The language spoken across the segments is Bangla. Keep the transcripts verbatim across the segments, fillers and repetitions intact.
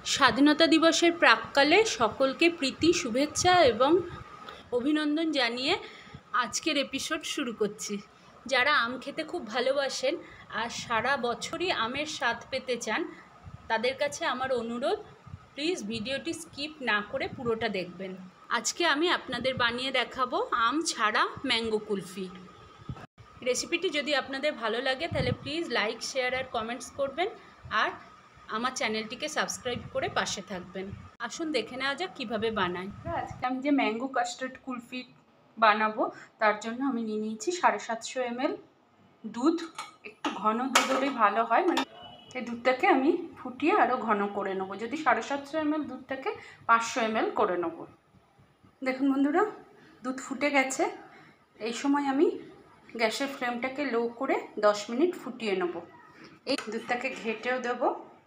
স্বাধীনতা দিবসের প্রাক্কালে সকলকে প্রীতি শুভেচ্ছা এবং অভিনন্দন জানিয়ে আজকের এপিসোড শুরু করছি। যারা আম খেতে খুব ভালোবাসেন আর সারা বছরই আমের স্বাদ পেতে চান, তাদের কাছে আমার অনুরোধ, প্লিজ ভিডিওটি স্কিপ না করে পুরোটা দেখবেন। আজকে আমি আপনাদের বানিয়ে দেখাবো আম ছাড়া ম্যাঙ্গো কুলফি। রেসিপিটি যদি আপনাদের ভালো লাগে তাহলে প্লিজ লাইক, শেয়ার আর কমেন্টস করবেন, আর আমার চ্যানেলটিকে সাবস্ক্রাইব করে পাশে থাকবেন। আসুন দেখে নেওয়া যাক কীভাবে বানাই। আজকে আমি যে ম্যাঙ্গো কাস্টার্ড কুলফি বানাবো তার জন্য আমি নিয়ে নিয়েছি সাড়ে সাতশো এমএল দুধ। একটু ঘন দুধ হলেই ভালো হয়, মানে এই দুধটাকে আমি ফুটিয়ে আরও ঘন করে নেবো। যদি সাড়ে সাতশো এমএল দুধটাকে পাঁচশো এমএল করে নেবো। দেখুন বন্ধুরা, দুধ ফুটে গেছে। এই সময় আমি গ্যাসের ফ্লেমটাকে লো করে দশ মিনিট ফুটিয়ে নেব। এই দুধটাকে ঘেটেও দেবো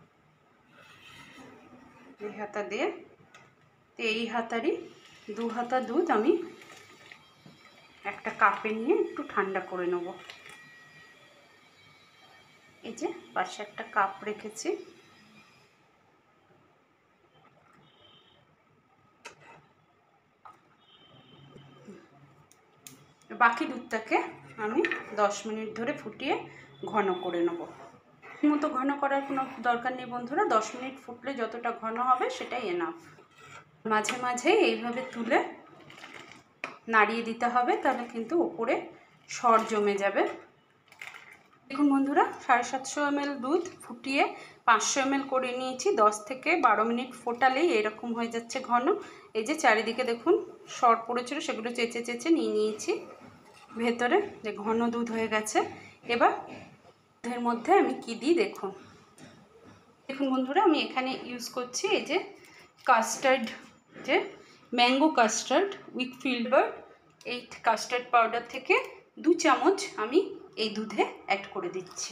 এই হাতা দিয়ে। তো এই হাতারই দু হাতা দুধ আমি একটা কাপে নিয়ে একটু ঠান্ডা করে নেব। এই যে পাশে একটা কাপ রেখেছি। বাকি দুধটাকে আমি দশ মিনিট ধরে ফুটিয়ে ঘন করে নেব। মতো ঘন করার কোনো দরকার নেই বন্ধুরা, দশ মিনিট ফুটলে যতটা ঘন হবে সেটাই এনাফ। মাঝে মাঝে এইভাবে তুলে নাড়িয়ে দিতে হবে, তাহলে কিন্তু উপরে সর জমে যাবে। দেখুন বন্ধুরা, সাড়ে সাতশো এমএল দুধ ফুটিয়ে পাঁচশো এমএল করে নিয়েছি। দশ থেকে বারো মিনিট ফোটালেই এরকম হয়ে যাচ্ছে ঘন। এই যে চারিদিকে দেখুন সর পড়েছিল, সেগুলো চেঁচে চেঁচে নিয়ে নিয়েছি ভেতরে, যে ঘন দুধ হয়ে গেছে। এবার দুধের মধ্যে আমি কি দিই দেখুন। দেখুন বন্ধুরা, আমি এখানে ইউজ করছি এই যে কাস্টার্ড, যে ম্যাঙ্গো কাস্টার্ড উইথ ফিল্টার। এই কাস্টার্ড পাউডার থেকে দু চামচ আমি এই দুধে অ্যাড করে দিচ্ছি।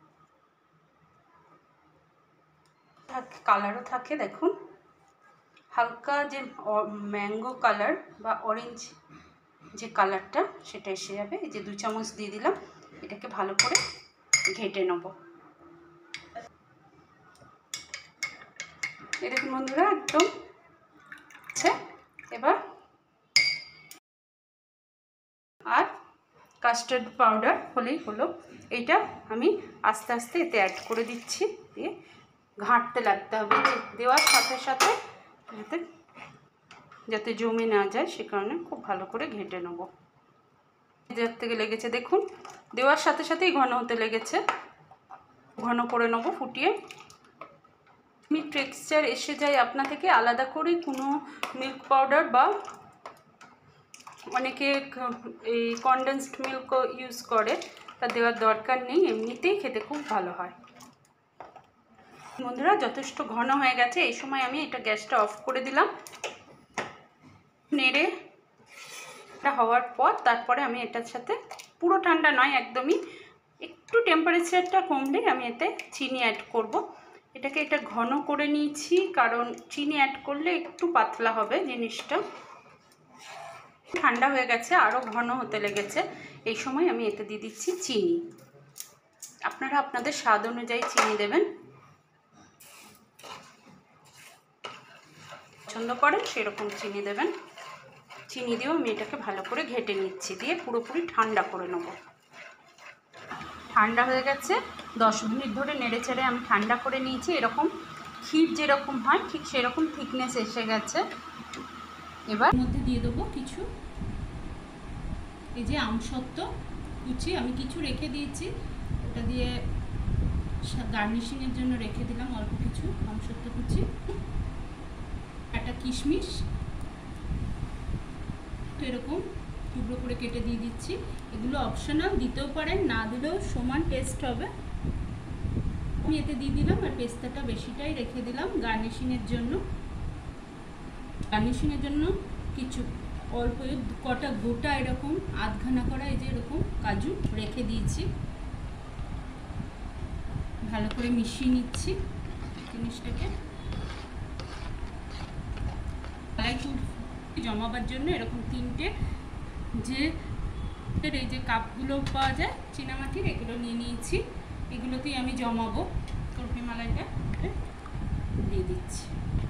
কালারও থাকে দেখুন, হালকা যে ম্যাঙ্গো কালার বা অরেঞ্জ যে কালারটা সেটা এসে যাবে। এই যে দু চামচ দিয়ে দিলাম। এটাকে ভালো করে ঘেটে নেব। এই দেখুন বন্ধুরা, একদম আচ্ছা। এবার আর কাস্টার্ড পাউডার হলেই হলো। এইটা আমি আস্তে আস্তে এতে অ্যাড করে দিচ্ছি, দিয়ে ঘাঁটতে লাগতে হবে। দেওয়ার সাথে সাথে যাতে যাতে জমে না যায় সে কারণে খুব ভালো করে ঘেঁটে নেব। যার থেকে লেগেছে দেখুন, দেওয়ার সাথে সাথেই ঘন হতে লেগেছে। ঘন করে নেব ফুটিয়ে। আমি টেক্সচার এসে যায় আপনা থেকে আলাদা করে কোনো মিল্ক পাউডার বা অনেকে এই কনডেন্সড মিল্ক ইউজ করে, তা দেওয়ার দরকার নেই, এমনিতেই খেতে খুব ভালো হয়। বন্ধুরা, যথেষ্ট ঘন হয়ে গেছে। এই সময় আমি এটা গ্যাসটা অফ করে দিলাম। নেড়ে এটা হওয়ার পর তারপরে আমি এটার সাথে, পুরো ঠান্ডা নয় একদমই, একটু টেম্পারেচারটা কমলেই আমি এতে চিনি অ্যাড করব। এটাকে এটা ঘন করে নিয়েছি, কারণ চিনি অ্যাড করলে একটু পাতলা হবে জিনিসটা। ঠান্ডা হয়ে গেছে, আরও ঘন হতে লেগেছে। এই সময় আমি এতে দিয়ে দিচ্ছি চিনি। আপনারা আপনাদের স্বাদ অনুযায়ী চিনি দেবেন, পছন্দ করেন সেরকম চিনি দেবেন। চিনি দিয়েও আমি এটাকে ভালো করে ঘেটে নিচ্ছি, দিয়ে পুরোপুরি ঠান্ডা করে নেব। ঠান্ডা হয়ে গেছে, দশ মিনিট ধরে নেড়ে চেড়ে আমি ঠান্ডা করে নিয়েছি। এরকম ক্ষীর যেরকম হয় ঠিক সেরকম থিকনেস এসে গেছে। এবার মধ্যে দিয়ে দেবো কিছু এই যে আমসত্ত্ব কুচি, আমি কিছু রেখে দিয়েছি, ওটা দিয়ে গার্নিশিংয়ের জন্য রেখে দিলাম অল্প কিছু আমসত্ত্ব কুচি। একটা কিশমিশ তো এরকম টুকরো করে কেটে দিয়ে দিচ্ছি। এগুলো অপশনাল, দিতেও পারেন, না দিলেও সমান টেস্ট হবে। আমি এতে দিয়ে দিলাম, আর পেস্তাটা বেশিটাই রেখে দিলাম গার্নিশিংয়ের জন্য। গার্নিশিংয়ের জন্য কিছু অল্প কটা গোটা এরকম আধখানা করা এই যে এরকম কাজু রেখে দিয়েছি। ভালো করে মিশিয়ে নিচ্ছি জিনিসটাকে। একটু জমাবার জন্য এরকম তিনটে যে এই যে কাপগুলো পাওয়া যায় চীনামাটির, এগুলো নিয়ে নিয়েছি। এগুলোতেই আমি জমাবো কুলফি মালাইটা। দিয়ে দিচ্ছি।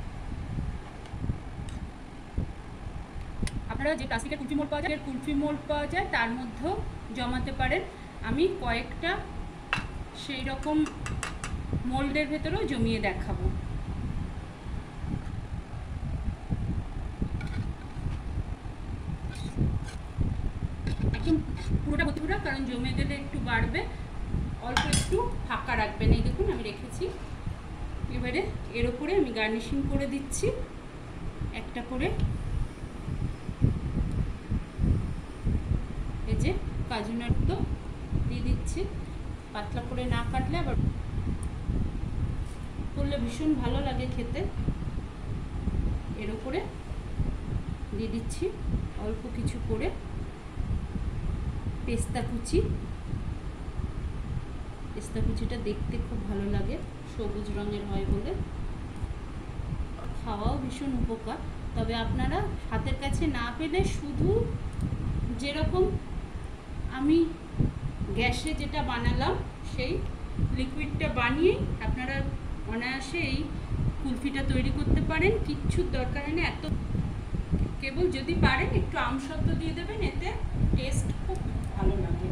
আপনারা যে প্লাস্টিকের কুলফি মোল্ড পাওয়া যায়, কুলফি মোল্ড পাওয়া যায় তার মধ্যেও জমাতে পারেন। আমি কয়েকটা সেই রকম মোল্ডের ভেতরেও জমিয়ে দেখাবো। একদম পুরোটা ভর্তি পুরো, কারণ জমে গেলে একটু বাড়বে, অল্প একটু ফাঁকা রাখবেন। এই দেখুন আমি রেখেছি। এবারে এর উপরে আমি গার্নিশিং করে দিচ্ছি একটা করে। এই যে কাজু নাট তো দিয়ে দিচ্ছি, পাতলা করে না কাটলে আবার করলে ভীষণ ভালো লাগে খেতে। এর উপরে দিয়ে দিচ্ছি অল্প কিছু করে পেস্তা কুচি। পেস্তা কুচিটা দেখতে খুব ভালো লাগে, সবুজ রঙের হয় বলে, খাওয়াও ভীষণ উপকার। তবে আপনারা হাতের কাছে না পেলে শুধু যেরকম আমি গ্যাসে যেটা বানালাম সেই লিকুইডটা বানিয়ে আপনারা অনায়াসে এই কুলফিটা তৈরি করতে পারেন। কিচ্ছুর দরকার নেই। এত কেবল যদি পারেন একটু আমসত্ব দিয়ে দেবেন, এতে টেস্ট খুব ভালো লাগে।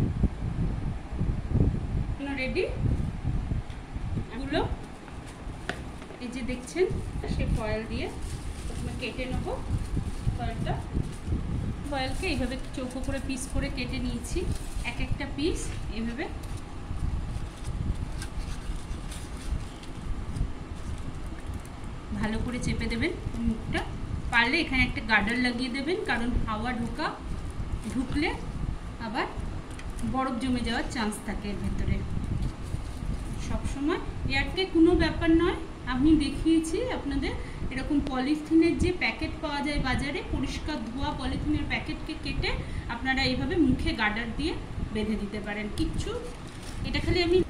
রেডি এগুলো এই যে দেখছেন, সে ফয়েল দিয়ে প্রথমে কেটে নেব। ফয়েলটা ফয়েলকে এইভাবে চৌকো করে পিস করে কেটে নিয়েছি। এক একটা পিস এইভাবে ভালো করে চেপে দেবেন মুখটা। পারলে এখানে একটা গার্ডার লাগিয়ে দেবেন, কারণ হাওয়া ঢোকা ঢুকলে আবার বরফ জমে যাওয়ার চান্স থাকে এর ভেতরে। সবসময় এয়ারকে কোনো ব্যাপার নয়, আমি দেখিয়েছি আপনাদের। এরকম পলিথিনের যে প্যাকেট পাওয়া যায় বাজারে, পরিষ্কার ধোয়া পলিথিনের প্যাকেটকে কেটে আপনারা এইভাবে মুখে গার্ডার দিয়ে বেঁধে দিতে পারেন। কিচ্ছু, এটা খালি আমি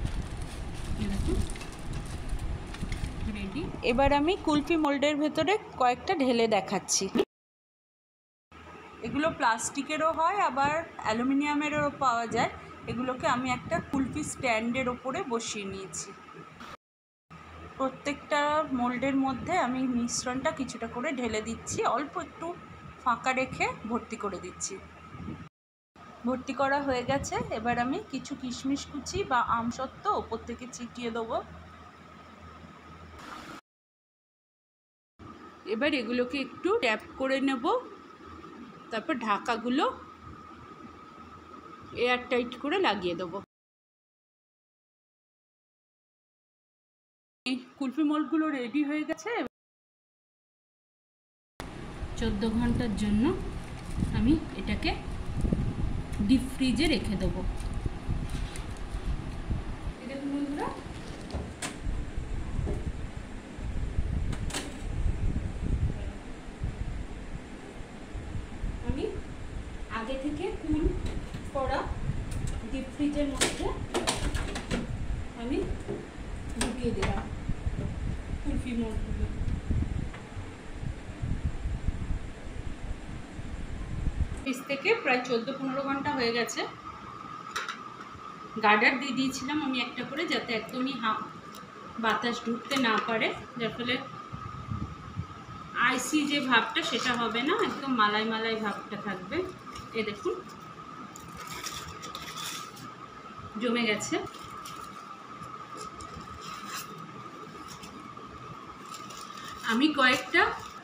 রেডি। এবার আমি কুলফি মোল্ডের ভেতরে কয়েকটা ঢেলে দেখাচ্ছি। এগুলো প্লাস্টিকেরও হয়, আবার অ্যালুমিনিয়ামেরও পাওয়া যায়। এগুলোকে আমি একটা কুলফি স্ট্যান্ডের ওপরে বসিয়ে নিয়েছি। প্রত্যেকটা মোল্ডের মধ্যে আমি মিশ্রণটা কিছুটা করে ঢেলে দিচ্ছি, অল্প একটু ফাঁকা রেখে ভর্তি করে দিচ্ছি। ভর্তি করা হয়ে গেছে। এবার আমি কিছু কিশমিশ কুচি বা আমসত্ত্ব ওপর থেকে ছিটিয়ে দেবো। এবার এগুলোকে একটু ট্যাপ করে নেব, তারপর ঢাকাগুলো এয়ার টাইট করে লাগিয়ে দেবো। এই কুলফি মোল্ডগুলো রেডি হয়ে গেছে। চোদ্দ ঘন্টার জন্য আমি এটাকে ডিপ ফ্রিজে রেখে দেবো। দেখুন বন্ধুরা, আমি আগে থেকে কুল করা ডিপ ফ্রিজের মধ্যে আমি ঢুকিয়ে দিলাম কুলফি মোল্ডগুলো। ফ্রিজ থেকে প্রায় চোদ্দো পনেরো ঘন্টা হয়ে গেছে। গার্ডার দিয়ে দিয়েছিলাম আমি একটা করে, যাতে একদমই হা বাতাস ঢুকতে না পারে, যার ফলে আইসি যে ভাবটা সেটা হবে না, একদম মালাই মালাই ভাবটা থাকবে। এ দেখুন জমে গেছে। আমি কয়েকটা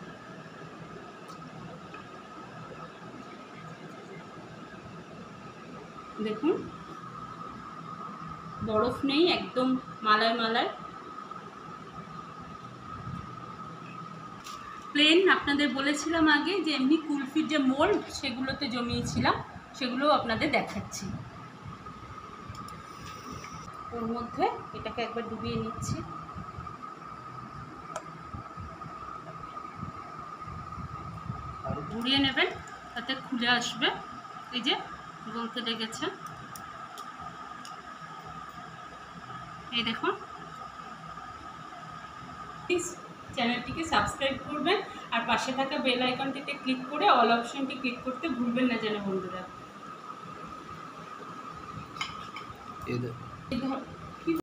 দেখুন বরফ নেই, একদম মালাই মালাই প্লেন। আপনাদের বলেছিলাম আগে যে এমনি কুলফির যে মোল্ড সেগুলোতে জমিয়েছিলাম, সেগুলোও আপনাদের দেখাচ্ছি। ওর মধ্যে এটাকে একবার ডুবিয়ে নিচ্ছি। ঘুরিয়ে নেবেন, তাতে খুলে আসবে। এই যে গলতে লেগেছে, এই দেখুন। প্লিজ চ্যানেলটিকে সাবস্ক্রাইব করবেন, আর পাশে থাকা বেল আইকনটিতে ক্লিক করে অল অপশনটি ক্লিক করতে ভুলবেন না যেন বন্ধুরা।